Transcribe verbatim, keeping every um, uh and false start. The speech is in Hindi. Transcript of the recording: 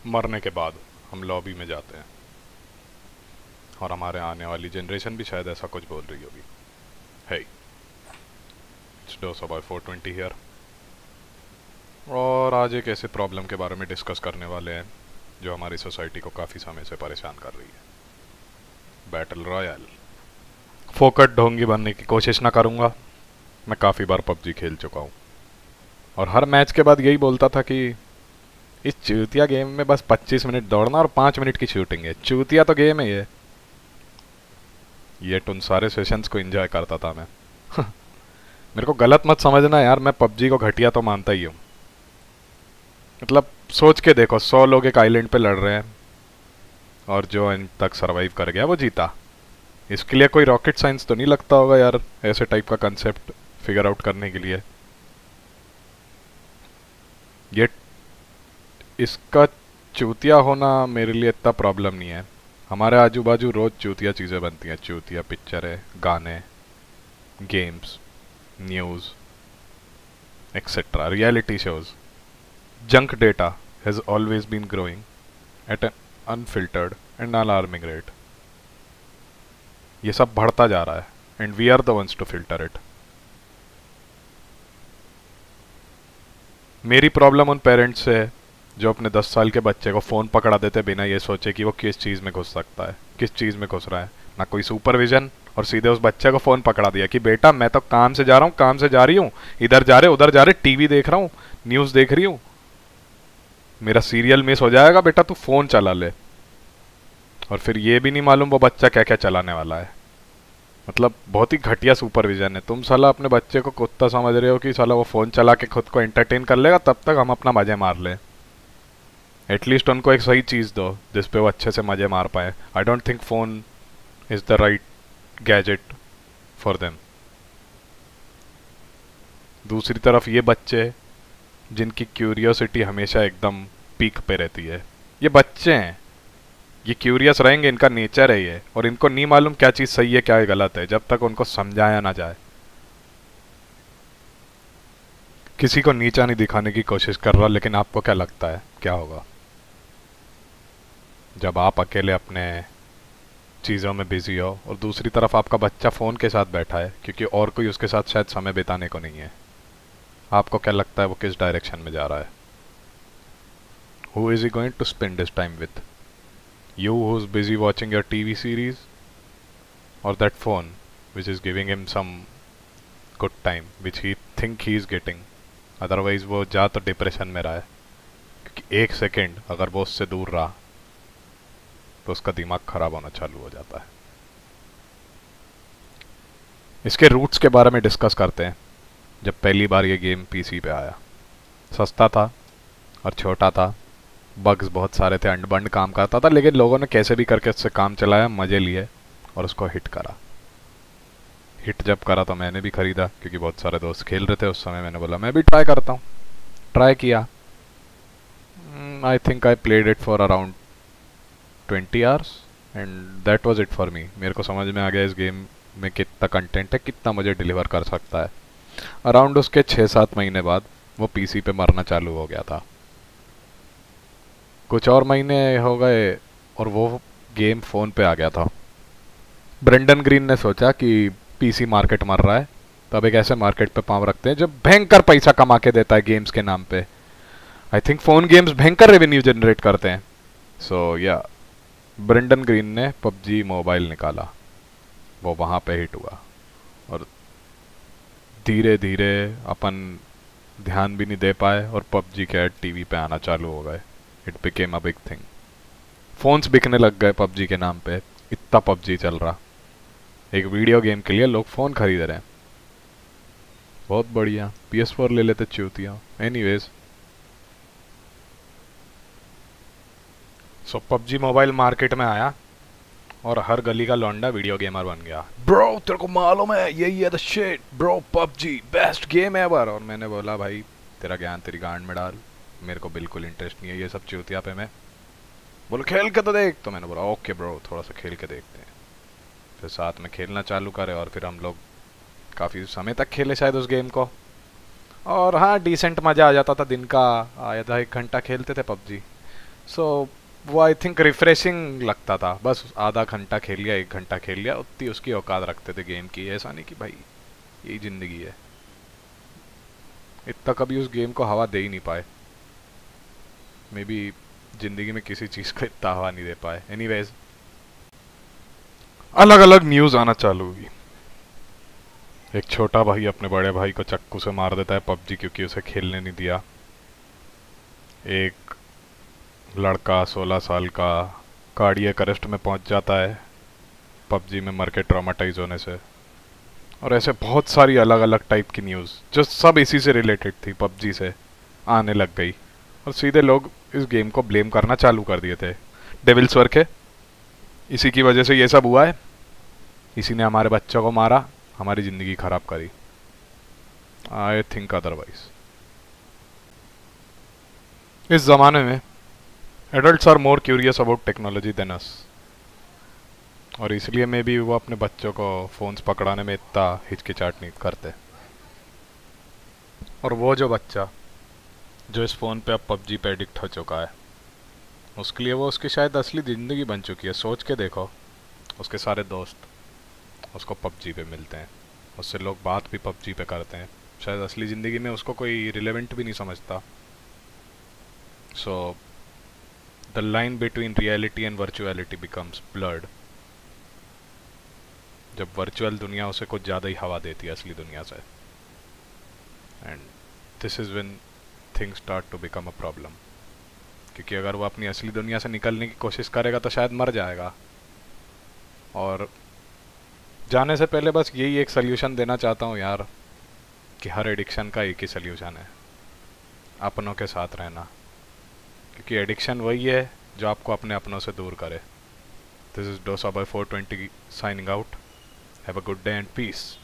मरने के बाद हम लॉबी में जाते हैं और हमारे आने वाली जनरेशन भी शायद ऐसा कुछ बोल रही होगी। Hey, it's dosa boy four twenty here, और आज एक ऐसे प्रॉब्लम के बारे में डिस्कस करने वाले हैं जो हमारी सोसाइटी को काफ़ी समय से परेशान कर रही है। Battle royale. फोकट ढोंगी बनने की कोशिश ना करूँगा। मैं काफ़ी बार पबजी खेल चुका हूँ और हर मैच के बाद यही बोलता था कि इस चूतिया गेम में बस पच्चीस मिनट दौड़ना और पाँच मिनट की शूटिंग है। चूतिया तो गेम है ये। ये उन सारे सेशंस को एंजॉय करता था मैं। मेरे को गलत मत समझना यार, मैं पबजी को घटिया तो मानता ही हूँ। मतलब सोच के देखो, सौ लोग एक आइलैंड पे लड़ रहे हैं और जो इन तक सरवाइव कर गया वो जीता। इसके लिए कोई रॉकेट साइंस तो नहीं लगता होगा यार, ऐसे टाइप का कंसेप्ट फिगर आउट करने के लिए। ये इसका चूतिया होना मेरे लिए इतना प्रॉब्लम नहीं है। हमारे आजू बाजू रोज चूतिया चीज़ें बनती हैं। चूतिया पिक्चरें, गाने, games, news etcetera, reality shows. Junk data has always been growing at an unfiltered and alarming rate. ये सब बढ़ता जा रहा है and we are the ones to filter it. मेरी प्रॉब्लम उन पेरेंट्स से है जो अपने दस साल के बच्चे को फ़ोन पकड़ा देते बिना ये सोचे कि वो किस चीज़ में घुस सकता है, किस चीज़ में घुस रहा है। ना कोई सुपरविजन, और सीधे उस बच्चे को फ़ोन पकड़ा दिया कि बेटा मैं तो काम से जा रहा हूँ, काम से जा रही हूँ, इधर जा रहे उधर जा रहे, टीवी देख रहा हूँ, न्यूज़ देख रही हूँ, मेरा सीरियल मिस हो जाएगा, बेटा तू फ़ोन चला ले। और फिर ये भी नहीं मालूम वो बच्चा क्या क्या चलाने वाला है। मतलब बहुत ही घटिया सुपरविजन है। तुम साला अपने बच्चे को कुत्ता समझ रहे हो कि साला वो फ़ोन चला के खुद को एंटरटेन कर लेगा, तब तक हम अपना मज़े मार लें। एटलीस्ट उनको एक सही चीज़ दो जिस पे वो अच्छे से मज़े मार पाए। I don't think phone is the right gadget for them. दूसरी तरफ ये बच्चे जिनकी क्यूरियोसिटी हमेशा एकदम पीक पे रहती है, ये बच्चे हैं, ये क्यूरियस रहेंगे, इनका नेचर है ये, और इनको नहीं मालूम क्या चीज़ सही है क्या गलत है जब तक उनको समझाया ना जाए। किसी को नीचा नहीं दिखाने की कोशिश कर रहा, लेकिन आपको क्या लगता है क्या होगा जब आप अकेले अपने चीज़ों में बिजी हो और दूसरी तरफ आपका बच्चा फ़ोन के साथ बैठा है क्योंकि और कोई उसके साथ शायद समय बिताने को नहीं है। आपको क्या लगता है वो किस डायरेक्शन में जा रहा है? Who is he going to spend his time with? You who's busy watching your T V series, or that phone which is giving him some good time which he think he is getting? Otherwise वो जा तो डिप्रेशन में रहा है, क्योंकि एक सेकेंड अगर वो उससे दूर रहा तो उसका दिमाग खराब होना चालू हो जाता है। इसके रूट्स के बारे में डिस्कस करते हैं। जब पहली बार ये गेम पीसी पे आया, सस्ता था और छोटा था, बग्स बहुत सारे थे, अंड बंड काम करता था, लेकिन लोगों ने कैसे भी करके उससे काम चलाया, मज़े लिए और उसको हिट करा। हिट जब करा तो मैंने भी ख़रीदा क्योंकि बहुत सारे दोस्त खेल रहे थे उस समय। मैंने बोला मैं भी ट्राई करता हूँ। ट्राई किया। I think I played it for around twenty hours and that was it for me. मेरे को समझ में आ गया इस गेम में कितना कंटेंट है, कितना मुझे डिलीवर कर सकता है। अराउंड उसके छः सात महीने बाद वो पीसी पे मरना चालू हो गया था। कुछ और महीने हो गए और वो गेम फ़ोन पे आ गया था। ब्रेंडन ग्रीन ने सोचा कि पीसी मार्केट मर रहा है, तो अब एक ऐसे मार्केट पे पाँव रखते हैं जो भयंकर पैसा कमा के देता है गेम्स के नाम पे। आई थिंक फ़ोन गेम्स भयंकर रेवेन्यू जनरेट करते हैं। सो या ब्रेंडन ग्रीन ने पबजी मोबाइल निकाला, वो वहाँ पे हिट हुआ और धीरे धीरे अपन ध्यान भी नहीं दे पाए और पबजी के ऐड टीवी पे आना चालू हो गए। It became a big thing. Phones बिकने लग गए पबजी के नाम पे, इतना पबजी चल रहा। एक वीडियो गेम के लिए लोग फ़ोन खरीद रहे हैं। बहुत बढ़िया, पी एस फोर ले लेते चूतिया। Anyways, so PUBG mobile market में आया और हर गली का लौंडा वीडियो गेमर बन गया। ब्रो तेरे को मालूम है यही है the shit bro, PUBG best game ever. और मैंने बोला भाई तेरा ज्ञान तेरी गांड में डाल, मेरे को बिल्कुल इंटरेस्ट नहीं है ये सब चूतिया पे। मैं बोलो खेल के तो देख, तो मैंने बोला ओके ब्रो थोड़ा सा खेल के देखते हैं। फिर साथ में खेलना चालू करे और फिर हम लोग काफ़ी समय तक खेले शायद उस गेम को। और हाँ डिसेंट मज़ा आ जाता था दिन का, आधा एक घंटा खेलते थे पबजी। सो so, वो आई थिंक रिफ्रेशिंग लगता था, बस आधा घंटा खेल लिया, एक घंटा खेल लिया, उतनी उसकी औकात रखते थे गेम की। ऐसा नहीं कि भाई यही ज़िंदगी है। इतना कभी उस गेम को हवा दे ही नहीं पाए, मे बी ज़िंदगी में किसी चीज़ को इतना हवा नहीं दे पाए। एनीवेज, अलग अलग न्यूज़ आना चालू हुई। एक छोटा भाई अपने बड़े भाई को चक्कू से मार देता है पबजी क्योंकि उसे खेलने नहीं दिया। एक लड़का सोलह साल का कार्डियक अरेस्ट में पहुंच जाता है पबजी में मर के ट्रॉमाटाइज होने से। और ऐसे बहुत सारी अलग अलग टाइप की न्यूज़ जो सब इसी से रिलेटेड थी, पबजी से आने लग गई। और सीधे लोग इस गेम को ब्लेम करना चालू कर दिए थे डेविल्स वर्क के। इसी की वजह से ये सब हुआ है, इसी ने हमारे बच्चों को मारा, हमारी ज़िंदगी ख़राब करी। I think otherwise. इस ज़माने में adults are more curious about technology than us, और इसलिए मे भी वो अपने बच्चों को फ़ोन्स पकड़ाने में इतना हिचकिचाहट नहीं करते। और वो जो बच्चा जो इस फ़ोन पे अब पबजी पे एडिक्ट हो चुका है, उसके लिए वो उसकी शायद असली ज़िंदगी बन चुकी है। सोच के देखो, उसके सारे दोस्त उसको पबजी पे मिलते हैं, उससे लोग बात भी पबजी पे करते हैं। शायद असली ज़िंदगी में उसको कोई रिलेवेंट भी नहीं समझता। So the line between reality and virtuality becomes blurred. जब वर्चुअल दुनिया उसे कुछ ज़्यादा ही हवा देती है असली दुनिया से, and this is when things start to become a problem. क्योंकि अगर वो अपनी असली दुनिया से निकलने की कोशिश करेगा तो शायद मर जाएगा। और जाने से पहले बस यही एक सल्यूशन देना चाहता हूँ यार, कि हर एडिक्शन का एक ही सल्यूशन है, अपनों के साथ रहना। क्योंकि एडिक्शन वही है जो आपको अपने अपनों से दूर करे। This is Dosa by four twenty signing out. Have a good day and piece.